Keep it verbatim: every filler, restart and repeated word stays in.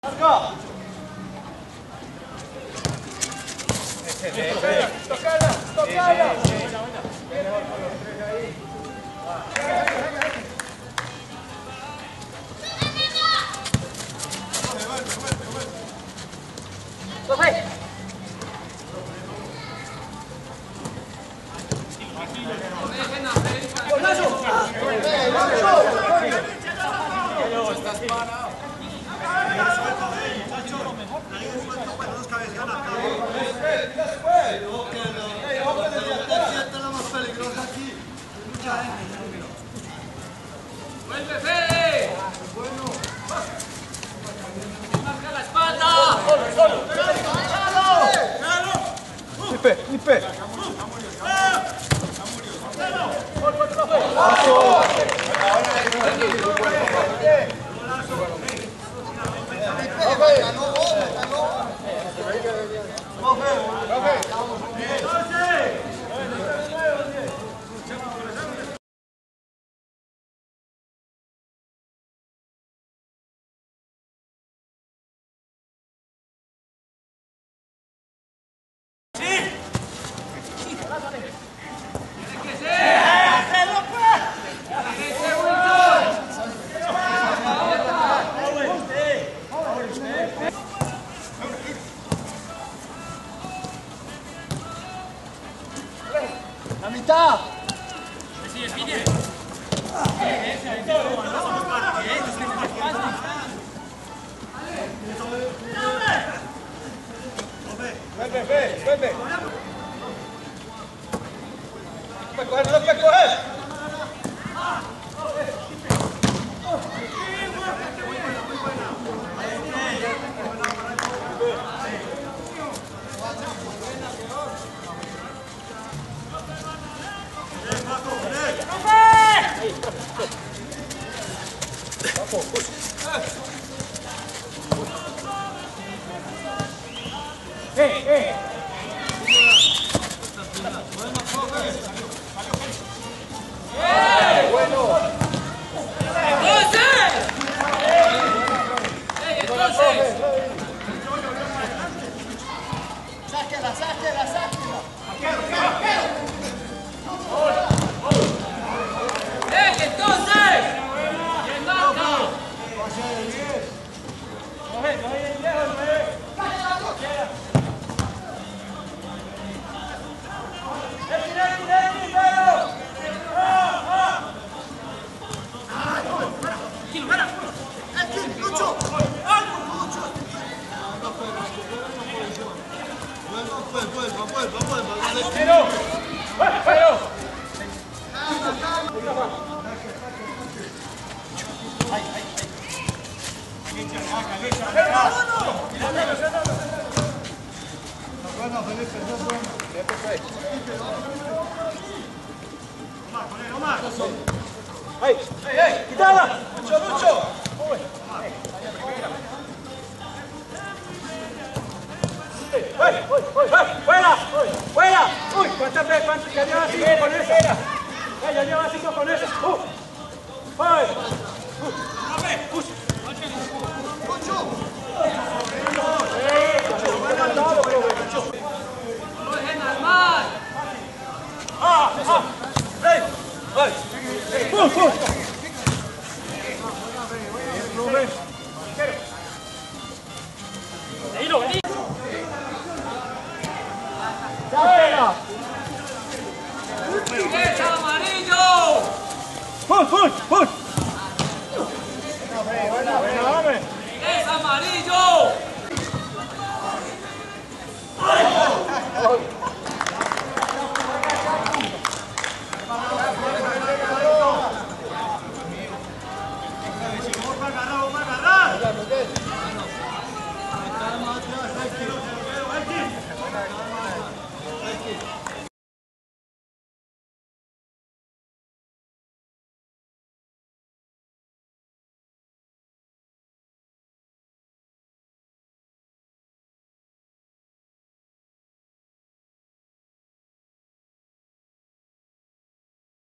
Tocala, tocala. Estás parado. ¡Vuelve, Fede! ¡Bueno! ¡Marca la espalda! ¡Solo, solo! ¡Nipe, nipe! ¡La mitad! Sí, pide. ¡Vuelve, ve, vuelve! ¡No puedes coger, no puedes coger! ¡Eh, eh! ¡Bueno! ¡Entonces! ¡Entonces! ¡Sáquela, sáquela, sáquela! ¡Eh, entonces! ¡Bien marca! ¡Coge, coge ahí lejos, coge! Bueno, Felipe, no es bueno. Omar, Omar. ¡Ay! ¡Ay, ay! ¡Quítala! ¡Lucho, Lucho! ¡Ay! ¡Fuera! ¡Fuera! ¡Uy! ¿Cuántas veces? ¿Cuántas? Ya lleva cinco con ese. Ya lleva cinco con ese. ¡Uh! ¡Ay! ¡Uh! ¡Lucho! ¡No dejen armar! ¡Ah! ¡Ah! ¡Ey! ¡Ay! ¡Pum! ¡Pum! Rubén. ¡Vení, vení! ¡Sáquela! ¡Derecha, amarillo! ¡Pum! ¡Pum! ¡Pum!